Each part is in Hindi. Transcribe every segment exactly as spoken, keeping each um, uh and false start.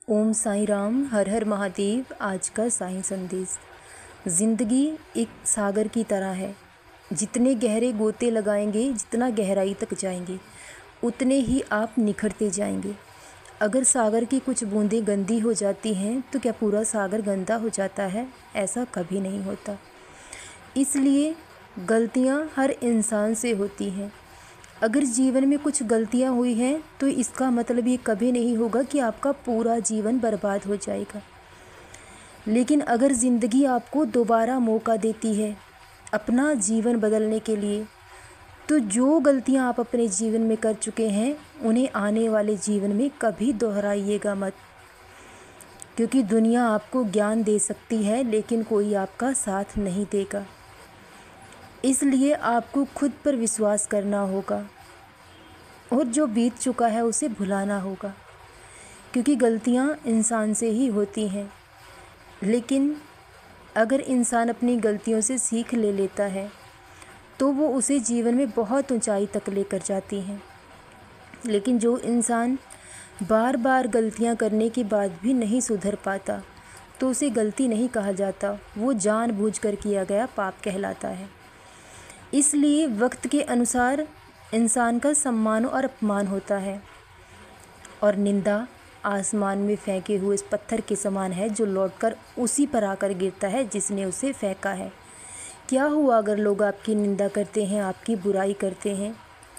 ओम साईं राम, हर हर महादेव। आज का साईं संदेश। ज़िंदगी एक सागर की तरह है। जितने गहरे गोते लगाएंगे, जितना गहराई तक जाएंगे, उतने ही आप निखरते जाएंगे। अगर सागर की कुछ बूंदें गंदी हो जाती हैं तो क्या पूरा सागर गंदा हो जाता है? ऐसा कभी नहीं होता। इसलिए गलतियां हर इंसान से होती हैं। अगर जीवन में कुछ गलतियां हुई हैं तो इसका मतलब ये कभी नहीं होगा कि आपका पूरा जीवन बर्बाद हो जाएगा। लेकिन अगर ज़िंदगी आपको दोबारा मौका देती है अपना जीवन बदलने के लिए, तो जो गलतियां आप अपने जीवन में कर चुके हैं उन्हें आने वाले जीवन में कभी दोहराइएगा मत। क्योंकि दुनिया आपको ज्ञान दे सकती है लेकिन कोई आपका साथ नहीं देगा। इसलिए आपको खुद पर विश्वास करना होगा और जो बीत चुका है उसे भुलाना होगा। क्योंकि गलतियां इंसान से ही होती हैं, लेकिन अगर इंसान अपनी गलतियों से सीख ले लेता है तो वो उसे जीवन में बहुत ऊंचाई तक लेकर जाती हैं। लेकिन जो इंसान बार बार गलतियां करने के बाद भी नहीं सुधर पाता तो उसे गलती नहीं कहा जाता, वो जानबूझकर किया गया पाप कहलाता है। इसलिए वक्त के अनुसार इंसान का सम्मान और अपमान होता है, और निंदा आसमान में फेंके हुए इस पत्थर के समान है जो लौटकर उसी पर आकर गिरता है जिसने उसे फेंका है। क्या हुआ अगर लोग आपकी निंदा करते हैं, आपकी बुराई करते हैं?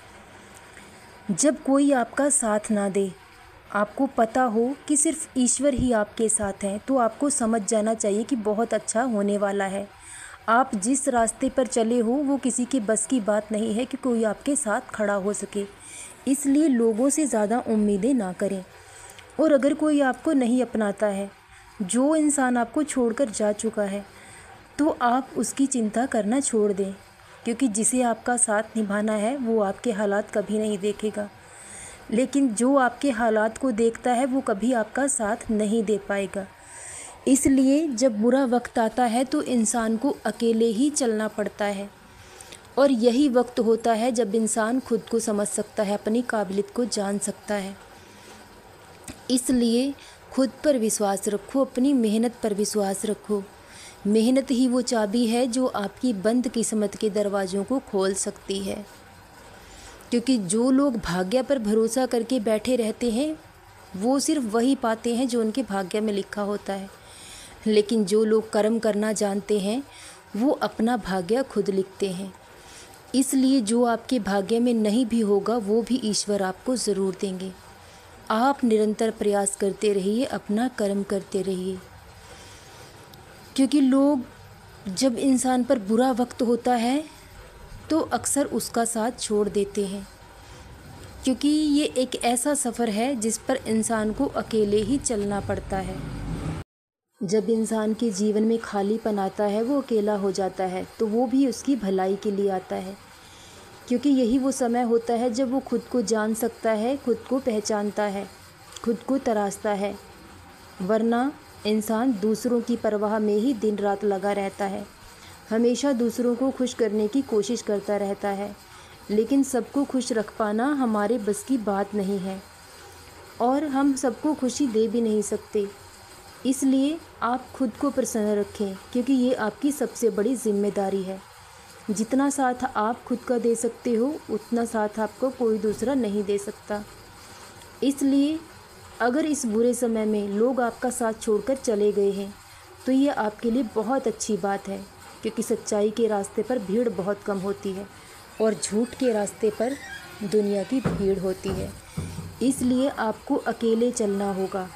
जब कोई आपका साथ ना दे, आपको पता हो कि सिर्फ ईश्वर ही आपके साथ हैं, तो आपको समझ जाना चाहिए कि बहुत अच्छा होने वाला है। आप जिस रास्ते पर चले हो वो किसी के बस की बात नहीं है कि कोई आपके साथ खड़ा हो सके। इसलिए लोगों से ज़्यादा उम्मीदें ना करें। और अगर कोई आपको नहीं अपनाता है, जो इंसान आपको छोड़कर जा चुका है, तो आप उसकी चिंता करना छोड़ दें। क्योंकि जिसे आपका साथ निभाना है वो आपके हालात कभी नहीं देखेगा, लेकिन जो आपके हालात को देखता है वो कभी आपका साथ नहीं दे पाएगा। इसलिए जब बुरा वक्त आता है तो इंसान को अकेले ही चलना पड़ता है, और यही वक्त होता है जब इंसान खुद को समझ सकता है, अपनी काबिलियत को जान सकता है। इसलिए खुद पर विश्वास रखो, अपनी मेहनत पर विश्वास रखो। मेहनत ही वो चाबी है जो आपकी बंद किस्मत के दरवाज़ों को खोल सकती है। क्योंकि जो लोग भाग्य पर भरोसा करके बैठे रहते हैं वो सिर्फ वही पाते हैं जो उनके भाग्य में लिखा होता है। लेकिन जो लोग कर्म करना जानते हैं वो अपना भाग्य खुद लिखते हैं। इसलिए जो आपके भाग्य में नहीं भी होगा वो भी ईश्वर आपको ज़रूर देंगे। आप निरंतर प्रयास करते रहिए, अपना कर्म करते रहिए। क्योंकि लोग, जब इंसान पर बुरा वक्त होता है तो अक्सर उसका साथ छोड़ देते हैं। क्योंकि ये एक ऐसा सफ़र है जिस पर इंसान को अकेले ही चलना पड़ता है। जब इंसान के जीवन में खालीपन आता है, वो अकेला हो जाता है, तो वो भी उसकी भलाई के लिए आता है। क्योंकि यही वो समय होता है जब वो खुद को जान सकता है, खुद को पहचानता है, खुद को तराशता है। वरना इंसान दूसरों की परवाह में ही दिन रात लगा रहता है, हमेशा दूसरों को खुश करने की कोशिश करता रहता है। लेकिन सबको खुश रख पाना हमारे बस की बात नहीं है, और हम सबको खुशी दे भी नहीं सकते। इसलिए आप खुद को प्रसन्न रखें, क्योंकि ये आपकी सबसे बड़ी जिम्मेदारी है। जितना साथ आप खुद का दे सकते हो उतना साथ आपको कोई दूसरा नहीं दे सकता। इसलिए अगर इस बुरे समय में लोग आपका साथ छोड़कर चले गए हैं तो ये आपके लिए बहुत अच्छी बात है। क्योंकि सच्चाई के रास्ते पर भीड़ बहुत कम होती है और झूठ के रास्ते पर दुनिया की भीड़ होती है। इसलिए आपको अकेले चलना होगा।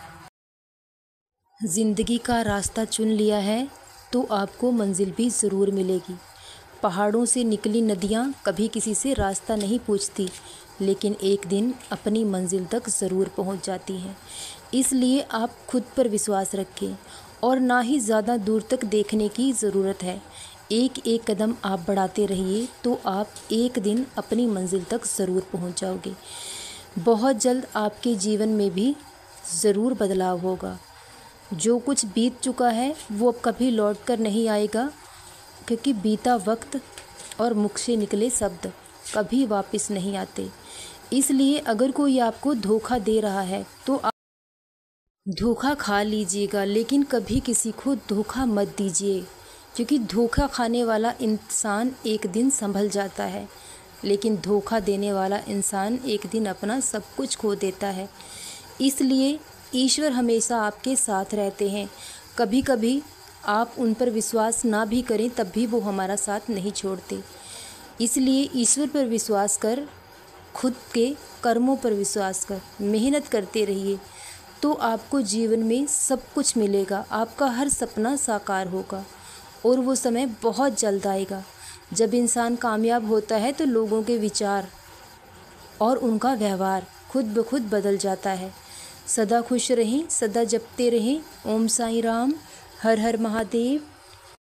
ज़िंदगी का रास्ता चुन लिया है तो आपको मंजिल भी ज़रूर मिलेगी। पहाड़ों से निकली नदियाँ कभी किसी से रास्ता नहीं पूछती, लेकिन एक दिन अपनी मंजिल तक ज़रूर पहुँच जाती हैं। इसलिए आप खुद पर विश्वास रखें और ना ही ज़्यादा दूर तक देखने की ज़रूरत है। एक एक कदम आप बढ़ाते रहिए तो आप एक दिन अपनी मंजिल तक ज़रूर पहुँच जाओगे। बहुत जल्द आपके जीवन में भी ज़रूर बदलाव होगा। जो कुछ बीत चुका है वो अब कभी लौट कर नहीं आएगा, क्योंकि बीता वक्त और मुख से निकले शब्द कभी वापस नहीं आते। इसलिए अगर कोई आपको धोखा दे रहा है तो धोखा खा लीजिएगा लेकिन कभी किसी को धोखा मत दीजिए, क्योंकि धोखा खाने वाला इंसान एक दिन संभल जाता है, लेकिन धोखा देने वाला इंसान एक दिन अपना सब कुछ खो देता है। इसलिए ईश्वर हमेशा आपके साथ रहते हैं। कभी कभी आप उन पर विश्वास ना भी करें तब भी वो हमारा साथ नहीं छोड़ते। इसलिए ईश्वर पर विश्वास कर, खुद के कर्मों पर विश्वास कर, मेहनत करते रहिए, तो आपको जीवन में सब कुछ मिलेगा। आपका हर सपना साकार होगा और वो समय बहुत जल्द आएगा। जब इंसान कामयाब होता है तो लोगों के विचार और उनका व्यवहार खुद ब खुद बदल जाता है। सदा खुश रहें, सदा जपते रहें। ओम साईं राम, हर हर महादेव।